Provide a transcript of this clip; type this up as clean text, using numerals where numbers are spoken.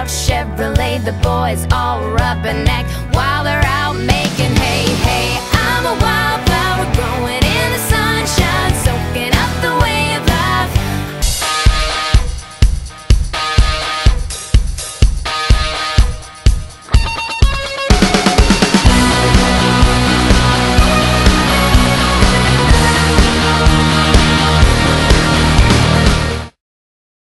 out Chevrolet. The boys all rubberneck while they're out making